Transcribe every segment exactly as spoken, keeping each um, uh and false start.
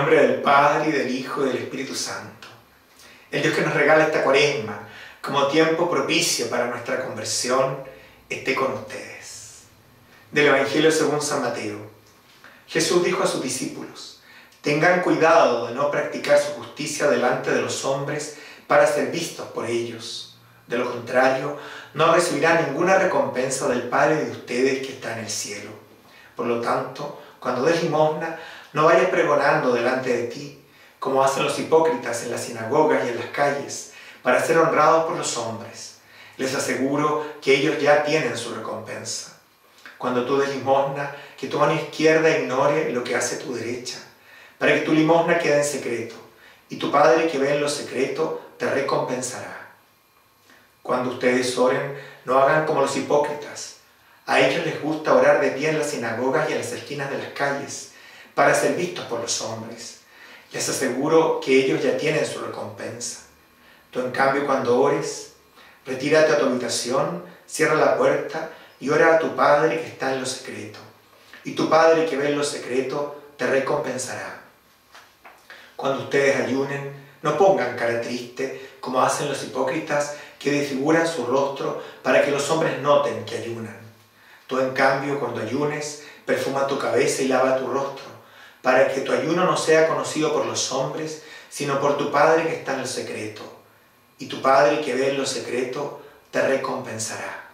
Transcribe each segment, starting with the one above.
nombre del Padre, y del Hijo, y del Espíritu Santo. El Dios que nos regala esta Cuaresma como tiempo propicio para nuestra conversión, esté con ustedes. Del Evangelio según San Mateo. Jesús dijo a sus discípulos: tengan cuidado de no practicar su justicia delante de los hombres para ser vistos por ellos. De lo contrario, no recibirán ninguna recompensa del Padre de ustedes que está en el cielo. Por lo tanto, cuando des limosna, no vayas pregonando delante de ti, como hacen los hipócritas en las sinagogas y en las calles, para ser honrados por los hombres. Les aseguro que ellos ya tienen su recompensa. Cuando tú des limosna, que tu mano izquierda ignore lo que hace tu derecha, para que tu limosna quede en secreto, y tu Padre que ve en lo secreto te recompensará. Cuando ustedes oren, no hagan como los hipócritas. A ellos les gusta orar de pie en las sinagogas y en las esquinas de las calles, para ser vistos por los hombres. Les aseguro que ellos ya tienen su recompensa. Tú, en cambio, cuando ores, retírate a tu habitación, cierra la puerta y ora a tu Padre que está en lo secreto. Y tu Padre que ve en lo secreto te recompensará. Cuando ustedes ayunen, no pongan cara triste, como hacen los hipócritas que desfiguran su rostro para que los hombres noten que ayunan. Tú, en cambio, cuando ayunes, perfuma tu cabeza y lava tu rostro, para que tu ayuno no sea conocido por los hombres, sino por tu Padre que está en lo secreto. Y tu Padre que ve en lo secreto te recompensará.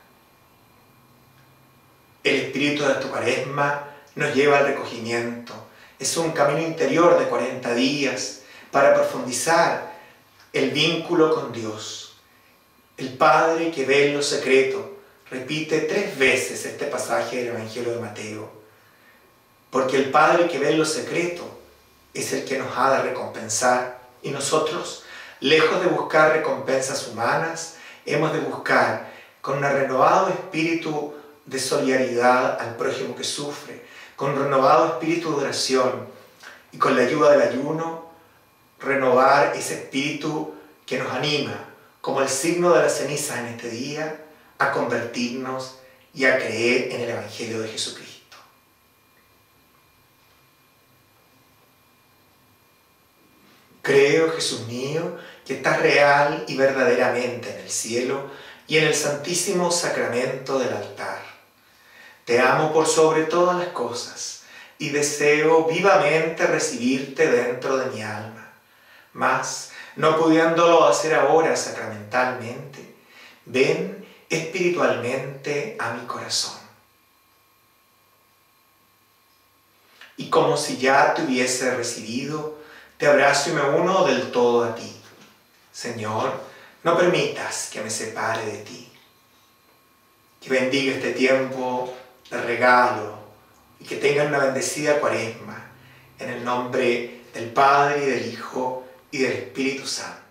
El espíritu de tu Cuaresma nos lleva al recogimiento. Es un camino interior de cuarenta días para profundizar el vínculo con Dios. El Padre que ve en lo secreto. Repite tres veces este pasaje del Evangelio de Mateo. Porque el Padre que ve en lo secreto es el que nos ha de recompensar. Y nosotros, lejos de buscar recompensas humanas, hemos de buscar con un renovado espíritu de solidaridad al prójimo que sufre, con un renovado espíritu de oración y con la ayuda del ayuno, renovar ese espíritu que nos anima, como el signo de la ceniza en este día, a convertirnos y a creer en el Evangelio de Jesucristo. Creo, Jesús mío, que estás real y verdaderamente en el cielo y en el santísimo sacramento del altar. Te amo por sobre todas las cosas y deseo vivamente recibirte dentro de mi alma. Mas, no pudiéndolo hacer ahora sacramentalmente, ven espiritualmente a mi corazón. Y como si ya te hubiese recibido, te abrazo y me uno del todo a ti. Señor, no permitas que me separe de ti. Que bendiga este tiempo de regalo y que tengan una bendecida Cuaresma. En el nombre del Padre, y del Hijo, y del Espíritu Santo.